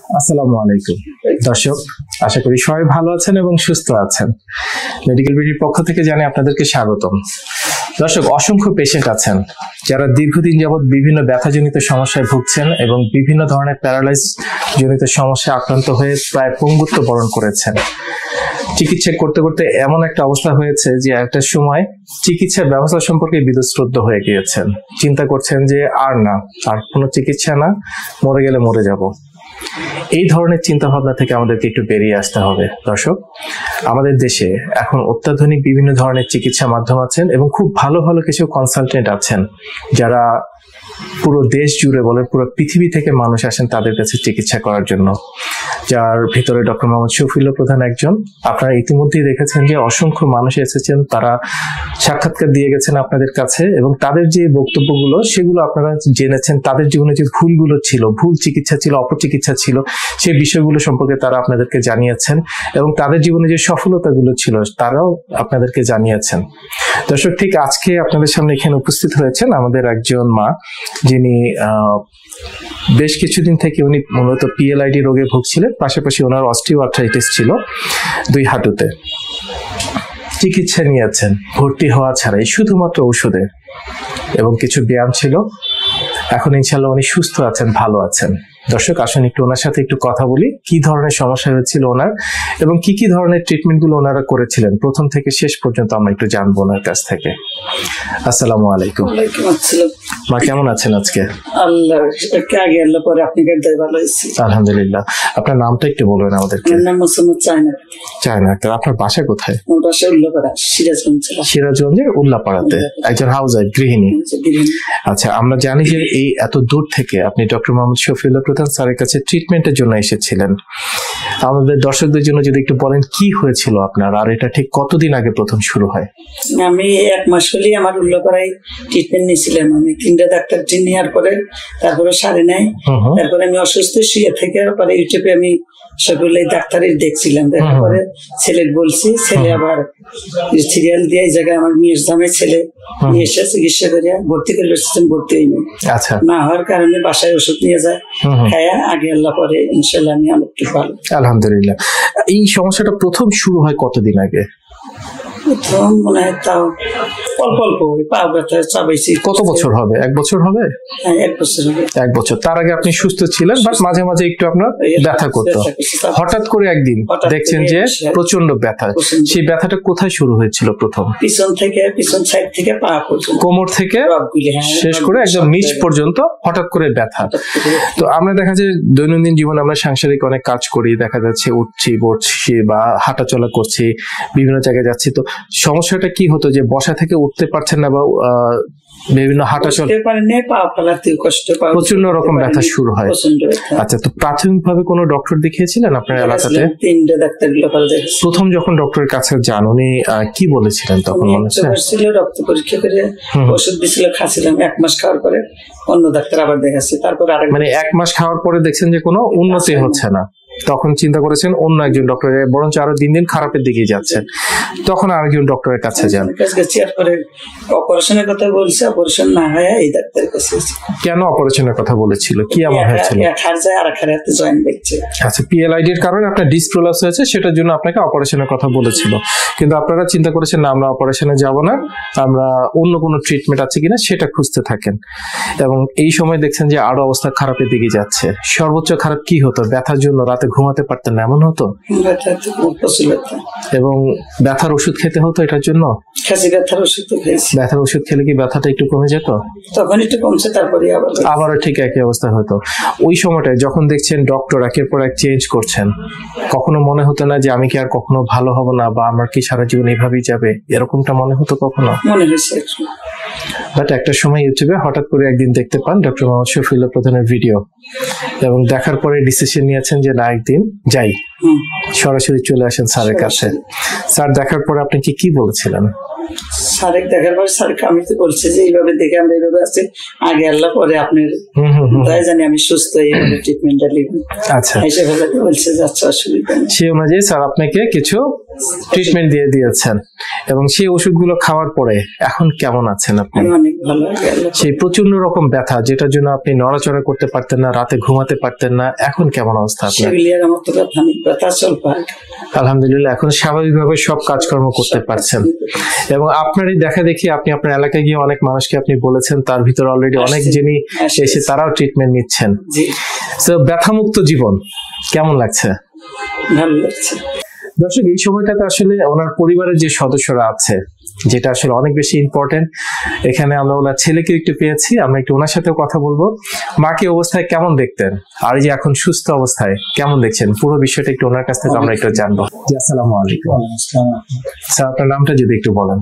আসসালামু আলাইকুম দর্শক, আশা করি সবাই ভালো আছেন এবং সুস্থ আছেন। মেডিকেল বিডির পক্ষ থেকে জানাই আপনাদেরকে স্বাগতম। দর্শক, অসংখ্য পেশেন্ট আছেন যারা দীর্ঘদিন যাবৎ বিভিন্ন ব্যথাজনিত সমস্যায় ভুগছেন এবং বিভিন্ন ধরনের প্যারালাইজ জনিত সমস্যায় আক্রান্ত হয়ে প্রায় পঙ্গুত্ব বরণ করেছেন। চিকিৎসা করতে করতে এমন একটা অবস্থা হয়েছে যে একটা সময় চিকিৎসার ব্যবস্থা সম্পর্কে বিতশ্রদ্ধ হয়ে গিয়েছেন। চিন্তা করছেন যে আর কোনো চিকিৎসা না, মরে গেলে মরে যাব। এই ধরনের চিন্তা ভাবনা থেকে আমাদেরকে একটু বেরিয়ে আসতে হবে। দর্শক, আমাদের দেশে এখন অত্যাধুনিক বিভিন্ন ধরনের চিকিৎসা মাধ্যম আছেন এবং খুব ভালো ভালো কিছু কনসালটেন্ট আছেন যারা পুরো দেশ জুড়ে বলেন পুরো পৃথিবী থেকে মানুষ আসেন তাদের কাছে চিকিৎসা করার জন্য, যার ভিতরে ডক্টর মোহাম্মদ শফিউল্লাহ প্রধান একজন। আপনারা ইতিমধ্যেই দেখেছেন যে অসংখ্য মানুষ এসেছেন, তারা সাক্ষাৎকার দিয়ে গেছেন আপনাদের কাছে এবং তাদের যে বক্তব্যগুলো সেগুলো আপনারা জেনেছেন। তাদের জীবনে যে ভুলগুলো ছিল, ভুল চিকিৎসা ছিল, অপচিকিৎসা ছিল, সেই বিষয়গুলো সম্পর্কে তারা আপনাদেরকে জানিয়েছেন এবং তাদের জীবনে যে সফলতাগুলো ছিল তারাও আপনাদেরকে জানিয়েছেন। দর্শক, ঠিক আজকে আপনাদের সামনে এখানে উপস্থিত হয়েছেন আমাদের একজন মা, যিনি বেশ কিছুদিন থেকে উনি মূলত পিএলআইডি রোগে ভুগছিলেন, পাশাপাশি ওনার অস্টিওআর্থ্রাইটিস ছিল 2 হাঁটুতে। চিকিৎসা নিয়েছেন ভর্তি হওয়া ছাড়াই, শুধুমাত্র ওষুধে এবং কিছু ব্যায়াম ছিল। এখন ইনশাল্লাহ উনি সুস্থ আছেন, ভালো আছেন। দর্শক, আসুন একটু ওনার সাথে একটু কথা বলি, কি ধরনের সমস্যা হয়েছিল ওনার এবং কি কি ধরনের ট্রিটমেন্ট গুলো ওনারা করেছিলেন প্রথম থেকে শেষ পর্যন্ত আমরা একটু জানবো ওনার কাছ থেকে। আসসালামু আলাইকুম। ওয়ালাইকুম আসসালাম। মা, কেমন আছেন আজকে? আল্লাহ আগে আল্লাহ পরে আপনি গাড়ি ভালো আছি আলহামদুলিল্লাহ। আপনার নামটা একটু বলবেন আমাদেরকে। আমার নাম মোসাম্মদ চায়না। চায়না আক্তার। আপনার বাসা কোথায়? আমার বাসা উল্লাপাড়া, সিরাজগঞ্জ। সিরাজগঞ্জের উল্লাপাড়াতে একজন হাউস ওয়াইফ, গৃহিণী। আচ্ছা, আমরা জানি যে এই এত দূর থেকে আপনি ডক্টর মোহাম্মদ শফিউল্লাহ প্রধান স্যারের কাছে ট্রিটমেন্টের জন্য এসেছিলেন। আমাদের দর্শকদের জন্য যদি একটু বলেন কি হয়েছিল আপনার, আর এটা ঠিক কতদিন আগে প্রথম শুরু হয়? আমি 1 মাস হলেই আমার উল্লাপাড়ায় ট্রিটমেন্ট নিয়েছিলাম। আমি 3টা ডাক্তার নেওয়ার পরে তারপরে সারে নাই। তারপরে আমি অসুস্থ শুয়ে থেকে পরে ইউটিউবে আমি সবগুলো ডাক্তারের দেখছিলাম। দেখার পরে ছেলে বলছি, ছেলে আবার সিরিয়াল দিয়ে এই জায়গায় আমার মেয়ের জামের ছেলে নিয়ে এসে চিকিৎসা করে ভর্তি করে ভর্তি হইনি। আচ্ছা, না হওয়ার কারণে বাসায় ওষুধ নিয়ে যায়, খায়া আগে আল্লাহ পরে ইনশাল্লাহ আমি অনেকটু ভালো। আলহামদুলিল্লাহ। এই সমস্যাটা প্রথম শুরু হয় কতদিন আগে? প্রথম মনে হয় তাও অল্প অল্প পা ব্যথা চাবাইছি। কত বছর হবে? 1 বছর হবে? হ্যাঁ, 1 বছর হবে। 1 বছর। তার আগে আপনি সুস্থ ছিলেন, বাট মাঝে মাঝে একটু আপনার ব্যথা করতো। হঠাৎ করে একদিন দেখছেন যে প্রচন্ড ব্যথা। সেই ব্যথাটা কোথায় শুরু হয়েছিল প্রথম? পিছন সাইড থেকে পা পর্যন্ত, কোমর থেকে শেষ করে একদম নিচ পর্যন্ত হঠাৎ করে ব্যথা। তো আমরা দেখা যায় দৈনন্দিন জীবনে আমরা সাংসারিক অনেক কাজ করি, দেখা যাচ্ছে উঠছি বসছি বা হাঁটাচলা করছি, বিভিন্ন জায়গায় যাচ্ছি। তো সমস্যাটা কি হতো যে বসা থেকে উঠতে পারছেন না বা বিভিন্ন হাঁটাচলা প্রচন্ড রকম ব্যথা শুরু হয়? আচ্ছা, তো প্রাথমিকভাবে কোনো ডক্টর দেখিয়েছিলেন আপনার এলাকাতে? 3টা ডাক্তার। প্রথম যখন ডক্টরের কাছে যান উনি কি বলেছিলেন তখন? মনে হচ্ছে রক্ত পরীক্ষা করে ওষুধ দিয়েছিল, খাচ্ছিলাম। 1 মাস খাওয়ার পরে অন্য ডাক্তার আবার দেখাচ্ছি। তারপরে মানে 1 মাস খাওয়ার পরে দেখছেন যে কোনো উন্নতি হচ্ছে না, তখন চিন্তা করেছেন অন্য একজন ডক্টরের, বরঞ্চ আরো দিন দিন খারাপের দিকে যাচ্ছে, তখন আরেকজন ডক্টরের কাছে যান। অপারেশনের কথা বলছে, অপারেশন না হয় এই ডাক্তারের কাছে। কেন অপারেশনের কথা বলেছিল? কি এমন হয়েছিল? আচ্ছা, পিএলআইডি এর কারণে আপনার ডিস্ক প্রলাপস হয়েছে, সেটার জন্য আপনাকে অপারেশনের কথা বলেছিল। কিন্তু আপনারা চিন্তা করেছেন না, আমরা অপারেশনে যাব না, আমরা অন্য কোনো ট্রিটমেন্ট আছে কিনা সেটা খুঁজতে থাকেন। এবং এই সময় দেখছেন যে আরো অবস্থা খারাপের দিকে যাচ্ছে। সর্বোচ্চ খারাপ কি হতো? ব্যথার জন্য রাতে ঘুমাতে পারতেন না, এমন হতো? এবং ব্যথার ওষুধ খেতে হতো এটার জন্য? ব্যথার ওষুধ খেলে কি ব্যথাটা একটু কমে যেত? তখন একটু কমছে, তারপরে আবারও ঠিক একই অবস্থা হতো। ওই সময়টায় যখন দেখছেন ডক্টর একের পর এক চেঞ্জ করছেন, কখনো মনে হতো না যে আমি কি আর কখনো ভালো হব না বা আমার কি সারা জীবন এইভাবেই যাবে, এরকমটা মনে হতো কখনো? মনে হয়েছে। বাট একটা সময় ইউটিউবে হঠাৎ করে একদিন দেখতে পান ডক্টর মোহাম্মদ শফিউল্লাহ প্রধানের ভিডিও, এবং দেখার পরে ডিসিশন নিয়েছেন যে না, একদিন যাই, সরাসরি চলে আসেন স্যারের কাছে। স্যার দেখার পরে আপনি কি বলেছিলেন? স্যারেক দেখার পর স্যার কামিতে বলছে যে এইভাবে দেখে আমরা এইভাবে আছি, আগে আল্লাহ পরে আপনার তাই জানি আমি সুস্থ এইভাবে ট্রিটমেন্টটা নিবেন। আচ্ছা, এসে ফেলাতে বলছে যে আচ্ছা অসুবিধা নেই। সেই অনুযায়ী স্যার আপনাকে কিছু ট্রিটমেন্ট দিয়ে দিয়েছেন এবং সেই ওষুধগুলো খাওয়ার পরে এখন কেমন আছেন আপনি? আমি অনেক ভালো আগে আল্লাহ সেই প্রচন্ড রকম ব্যথা যেটার জন্য আপনি নড়াচড়া করতে পারতেন না, রাতে ঘুমাতে পারতেন না, এখন কেমন অবস্থা আপনার? সেগুলি আর আমার তো ব্যথা নেই, ব্যথা চলবে। আলহামদুলিল্লাহ এখন স্বাভাবিকভাবে সব কাজকর্ম করতে পারছেন এবং আপনারই দেখা দেখি আপনি আপনার এলাকায় গিয়ে অনেক মানুষকে আপনি বলেছেন, তার ভিতরে অলরেডি অনেক যিনি এসে তারাও ট্রিটমেন্ট নিচ্ছেন। জি, তো ব্যথামুক্ত জীবন কেমন লাগছে? ভালো লাগছে। দর্শক, এই সময়টাতে আসলে ওনার পরিবারের যে সদস্যরা আছে, যেটা আসলে অনেক বেশি ইম্পর্টেন্ট, এখানে আমরা ওনার ছেলেকে একটু পেয়েছি, আমরা একটু ওনার সাথেও কথা বলবো। মাকে অবস্থায় কেমন দেখতেন আর এই যে এখন সুস্থ অবস্থায় কেমন দেখছেন, পুরো বিষয়টা একটু ওনার কাছ থেকে আমরা একটু জানবো। জি, আসসালামু আলাইকুম স্যার, আপনার নামটা যদি একটু বলেন।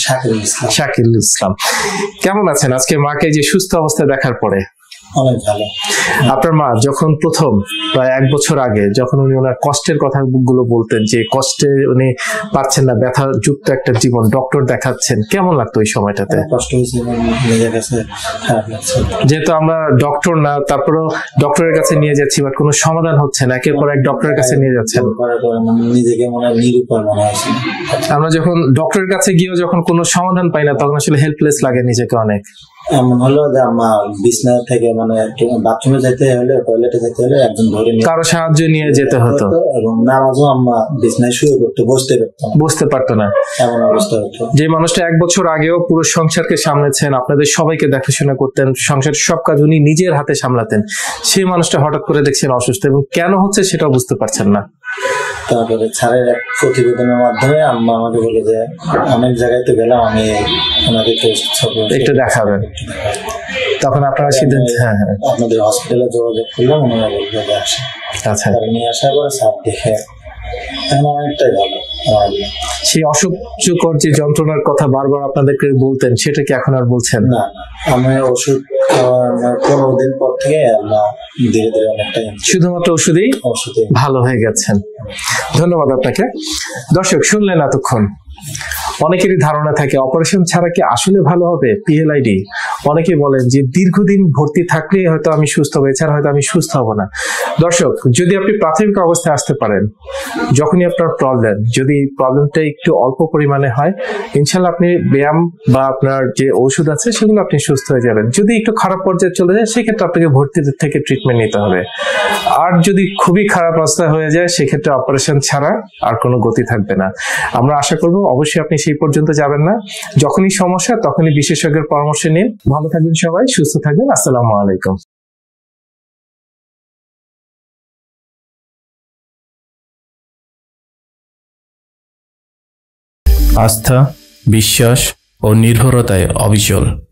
শাকিল ইসলাম। কেমন আছেন আজকে মাকে যে সুস্থ অবস্থায় দেখার পরে? অনেক ভালো। আপনার মা যখন প্রথম প্রায় 1 বছর আগে যখন উনি ওনার কষ্টের কথাগুলো বলতেন, যে কষ্টে উনি পাচ্ছেন না, ব্যথা যুক্ত একটা জীবন, ডক্টর দেখাচ্ছেন, কেমন লাগতো ওই সময়টাতে? কষ্ট হয়েছে, নিজের কাছে খারাপ লাগছে। যেহেতু আমরা ডক্টর না, তারপরেও ডক্টরের কাছে নিয়ে যাচ্ছি, বাট কোনো সমাধান হচ্ছে না, একের পর এক ডক্টরের কাছে নিয়ে যাচ্ছেন। নিজেকে মনে হয় নিরুপায় মনে হয়েছে। আমরা যখন ডক্টরের কাছে গিয়েও যখন কোনো সমাধান পাই না, তখন আসলে হেল্পলেস লাগে নিজেকে অনেক। এমন হলো যে আমার বিছনা থেকে মানে বাথরুমে যেতে হলে, টয়লেটে যেতে হলে একজন ধরে নিয়ে কারো সাহায্য নিয়ে যেতে হতো এবং নামাজও আম্মা বিছনায় শুয়ে করতে বসতে পারতো না, এমন অবস্থা হতো। যে মানুষটা 1 বছর আগেও পুরো সংসারকে সামলেছেন, আপনাদের সবাইকে দেখাশোনা করতেন, সংসারের সব কাজ উনি নিজের হাতে সামলাতেন, সেই মানুষটা হঠাৎ করে দেখছেন অসুস্থ এবং কেন হচ্ছে সেটাও বুঝতে পারছেন না। তারপরে স্যারের এক প্রতিবেদনের মাধ্যমে আম্মা আমাকে বলে যে অনেক জায়গায় তো গেলাম, আমি ওনাকে একটু দেখাবেন। তখন আপনারা সিদ্ধান্ত আপনাদের হসপিটালে যোগাযোগ করলাম, ওনারা বললো যে আসে। আচ্ছা, নিয়ে আসার পরে স্যার দেখে এখন অনেকটাই ভালো। সেই অসহ্যকর যে যন্ত্রণার কথা বারবার আপনাদেরকে বলতেন, সেটা কি এখন আর বলছেন না? আমি ওষুধ 15 দিন পর থেকে ধীরে ধীরে অনেকটাই শুধুমাত্র ওষুধে ভালো হয়ে গেছেন। ধন্যবাদ আপনাকে। দর্শক, শুনলেন এতক্ষণ অনেকেরই ধারণা থাকে অপারেশন ছাড়া কি আসলে ভালো হবে পিএলআইডি। অনেকে বলেন যে দীর্ঘদিন ভর্তি থাকলে হয়তো আমি সুস্থ হবো, এছাড়া হয়তো আমি সুস্থ হব না। দর্শক, যদি আপনি প্রাথমিক অবস্থায় আসতে পারেন, যখনই আপনার প্রবলেম, যদি প্রবলেমটা একটু অল্প পরিমাণে হয়, ইনশাল্লাহ আপনি ব্যায়াম বা আপনার যে ওষুধ আছে সেগুলো আপনি সুস্থ হয়ে যাবেন। যদি একটু খারাপ পর্যায়ে চলে যায়, সেক্ষেত্রে আপনাকে ভর্তি থেকে ট্রিটমেন্ট নিতে হবে। আর যদি খুবই খারাপ অবস্থা হয়ে যায়, সেক্ষেত্রে অপারেশন ছাড়া আর কোনো গতি থাকবে না। আমরা আশা করবো অবশ্যই আপনি সেই পর্যন্ত যাবেন না। যখনই সমস্যা তখনই বিশেষজ্ঞের পরামর্শ নিন। ভালো থাকবেন সবাই, সুস্থ থাকবেন। আসসালামু আলাইকুম। আস্থা, বিশ্বাস ও নির্ভরতায় অবিচল।